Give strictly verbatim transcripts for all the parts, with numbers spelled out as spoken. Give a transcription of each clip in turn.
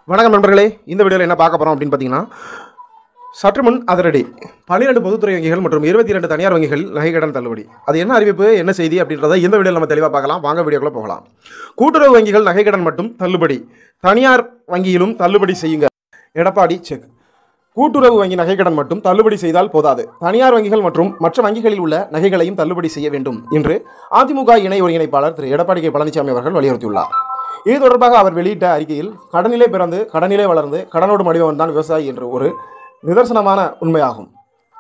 வணக்கம் நண்பர்களே, இந்த வீடியோவில் என்ன பார்க்க போகிறோம் அப்படின்னு பார்த்தீங்கன்னா, சற்று முன் அதிரடி பன்னிரண்டு பொதுத்துறை வங்கிகள் மற்றும் இருபத்தி இரண்டு தனியார் வங்கிகள் நகைக்கடன் தள்ளுபடி. அது என்ன அறிவிப்பு, என்ன செய்தி அப்படின்றத இந்த வீடியோவில் நம்ம தெளிவாக பார்க்கலாம். வாங்க வீடியோக்குள்ள போகலாம். கூட்டுறவு வங்கிகள் நகைக்கடன் மட்டும் தள்ளுபடி, தனியார் வங்கியிலும் தள்ளுபடி செய்யுங்க. எடப்பாடி செக். கூட்டுறவு வங்கி நகைக்கடன் மட்டும் தள்ளுபடி செய்தால் போதாது, தனியார் வங்கிகள் மற்றும் மற்ற வங்கிகளில் உள்ள நகைகளையும் தள்ளுபடி செய்ய வேண்டும் என்று அதிமுக இணை ஒருங்கிணைப்பாளர் திரு எடப்பாடி கே பழனிசாமி அவர்கள் வலியுறுத்தியுள்ளார். இது தொடர்பாக அவர் வெளியிட்ட அறிக்கையில், கடனிலே பிறந்து கடனிலே வளர்ந்து கடனோடு மடிவன் தான் விவசாயி என்று ஒரு நிதர்சனமான உண்மையாகும்.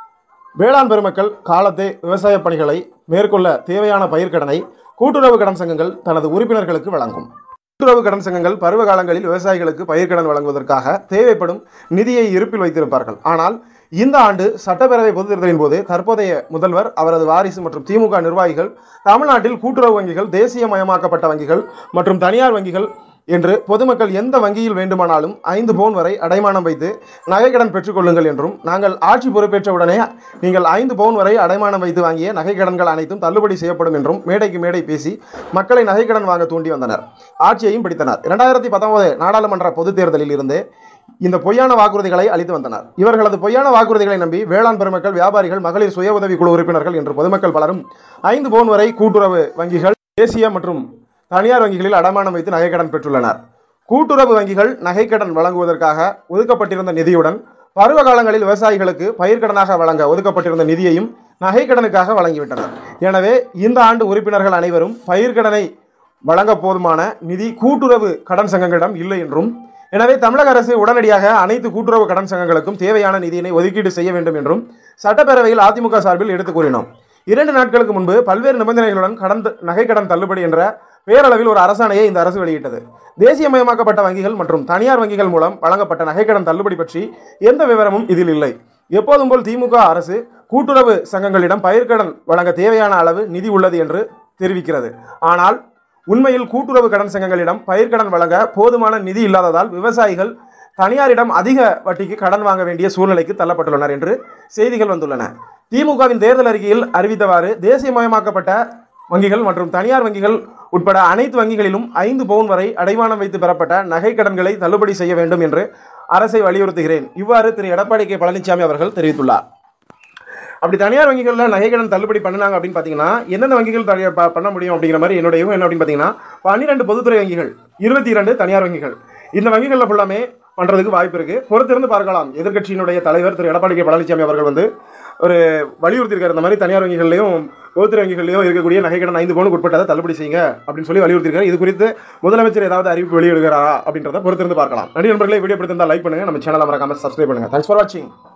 வேளாண் பெருமக்கள் காலத்தே விவசாய பணிகளை மேற்கொள்ள தேவையான பயிர்க்கடனை கூட்டுறவு கடன் சங்கங்கள் தனது உறுப்பினர்களுக்கு வழங்கும். கூட்டுறவு கடன் சங்கங்கள் பருவ காலங்களில் விவசாயிகளுக்கு பயிர்க்கடன் வழங்குவதற்காக தேவைப்படும் நிதியை இருப்பில் வைத்திருப்பார்கள். ஆனால் இந்த ஆண்டு சட்டப்பேரவை பொதுத் தேர்தலின் போது தற்போதைய முதல்வர், அவரது வாரிசு மற்றும் திமுக நிர்வாகிகள் தமிழ்நாட்டில் கூட்டுறவு வங்கிகள், தேசியமயமாக்கப்பட்ட வங்கிகள் மற்றும் தனியார் வங்கிகள் என்று பொதுமக்கள் எந்த வங்கியில் வேண்டுமானாலும் ஐந்து பவுன் வரை அடைமானம் வைத்து நகைக்கடன் பெற்றுக்கொள்ளுங்கள் என்றும், நாங்கள் ஆட்சி பொறுப்பேற்ற உடனே நீங்கள் ஐந்து பவுன் வரை அடைமானம் வைத்து வாங்கிய நகைக்கடன்கள் அனைத்தும் தள்ளுபடி செய்யப்படும் என்றும் மேடைக்கு மேடை பேசி மக்களை நகைக்கடன் வாங்க தூண்டி வந்தனர். ஆட்சியையும் பிடித்தனர். இரண்டாயிரத்தி பத்தொன்பது நாடாளுமன்ற பொதுத் தேர்தலில் இருந்து இந்த பொய்யான வாக்குறுதிகளை அளித்து வந்தனர். இவர்களது பொய்யான வாக்குறுதிகளை நம்பி வேளாண் பெருமக்கள், வியாபாரிகள், மகளிர் சுய உதவி குழு உறுப்பினர்கள் என்று பொதுமக்கள் பலரும் ஐந்து பவுன் வரை கூட்டுறவு வங்கிகள், தேசிய மற்றும் தனியார் வங்கிகளில் அடமானம் வைத்து நகைக்கடன் பெற்றுள்ளனர். கூட்டுறவு வங்கிகள் நகைக்கடன் வழங்குவதற்காக ஒதுக்கப்பட்டிருந்த நிதியுடன் பருவ காலங்களில் விவசாயிகளுக்கு பயிர்க்கடனாக வழங்க ஒதுக்கப்பட்டிருந்த நிதியையும் நகைக்கடனுக்காக வழங்கிவிட்டனர். எனவே இந்த ஆண்டு உறுப்பினர்கள் அனைவரும் பயிர்க்கடனை வழங்க போதுமான நிதி கூட்டுறவு கடன் சங்கங்களிடம் இல்லை என்றும், எனவே தமிழக அரசு உடனடியாக அனைத்து கூட்டுறவு கடன் சங்கங்களுக்கும் தேவையான நிதியினை ஒதுக்கீடு செய்ய வேண்டும் என்றும் சட்டப்பேரவையில் அதிமுக சார்பில் எடுத்துக் கூறினோம். இரண்டு நாட்களுக்கு முன்பு பல்வேறு நிபந்தனைகளுடன் கடன் நகைக்கடன் தள்ளுபடி என்ற பேரளவில் ஒரு அரசாணையை இந்த அரசு வெளியிட்டது. தேசியமயமாக்கப்பட்ட வங்கிகள் மற்றும் தனியார் வங்கிகள் மூலம் வழங்கப்பட்ட நகைக்கடன் தள்ளுபடி பற்றி எந்த விவரமும் இதில் இல்லை. எப்போதும் போல் திமுக அரசு கூட்டுறவு சங்கங்களிடம் பயிர்க்கடன் வழங்க தேவையான அளவு நிதி உள்ளது என்று தெரிவிக்கிறது. ஆனால் உண்மையில் கூட்டுறவு கடன் சங்கங்களிடம் பயிர்க்கடன் வழங்க போதுமான நிதி இல்லாததால் விவசாயிகள் தனியாரிடம் அதிக வட்டிக்கு கடன் வாங்க வேண்டிய சூழ்நிலைக்கு தள்ளப்பட்டுள்ளனர் என்று செய்திகள் வந்துள்ளன. திமுகவின் தேர்தல் அறிக்கையில் அறிவித்தவாறு தேசியமயமாக்கப்பட்ட வங்கிகள் மற்றும் தனியார் வங்கிகள் உட்பட அனைத்து வங்கிகளிலும் ஐந்து பவுன் வரை அடைமானம் வைத்து பெறப்பட்ட நகை கடன்களை தள்ளுபடி செய்ய வேண்டும் என்று அரசை வலியுறுத்துகிறேன். இவ்வாறு திரு எடப்பாடி கே பழனிசாமி அவர்கள் தெரிவித்துள்ளார். அப்படி தனியார் வங்கிகளில் நகைக்கடன் தள்ளுபடி பண்ணினாங்க அப்படின்னு பார்த்தீங்கன்னா, எந்தெந்த வங்கிகள் பண்ண முடியும் அப்படிங்கிற மாதிரி என்னுடைய என்ன அப்படின்னு பார்த்தீங்கன்னா, பன்னிரெண்டு பொதுத்துறை வங்கிகள், இருபத்தி இரண்டு தனியார் வங்கிகள், இந்த வங்கிகளில் ஃபுல்லாமே பண்ணுறதுக்கு வாய்ப்பு இருக்குது. பொறுத்திருந்து பார்க்கலாம். எதிர்க்கட்சியினுடைய தலைவர் திரு எடப்பாடி கே பழனிசாமி அவர்கள் வந்து ஒரு வலியுறுத்தியிருக்காரு, இந்த மாதிரி தனியார் வங்கிகள்லையும் பொதுத்துறை வங்கிகள்லையும் இருக்கக்கூடிய நகைக்கடன் ஐந்து பவுனுக்கு உட்பட்டதை தள்ளுபடி செய்யுங்க அப்படின்னு சொல்லி வலியுறுத்தியிருக்காரு. இது குறித்து முதலமைச்சர் ஏதாவது அறிவிப்பு வெளியிடுகிறாரா அப்படின்றத பொறுத்திருந்து பார்க்கலாம். நன்றி நண்பர்களே, வீடியோ பிடித்திருந்தால் லைக் பண்ணுங்கள், நம்ம சேனலை மறக்காமல் சப்ஸ்கிரைப் பண்ணுங்கள். தேங்க்ஸ் ஃபார் வாட்சிங்.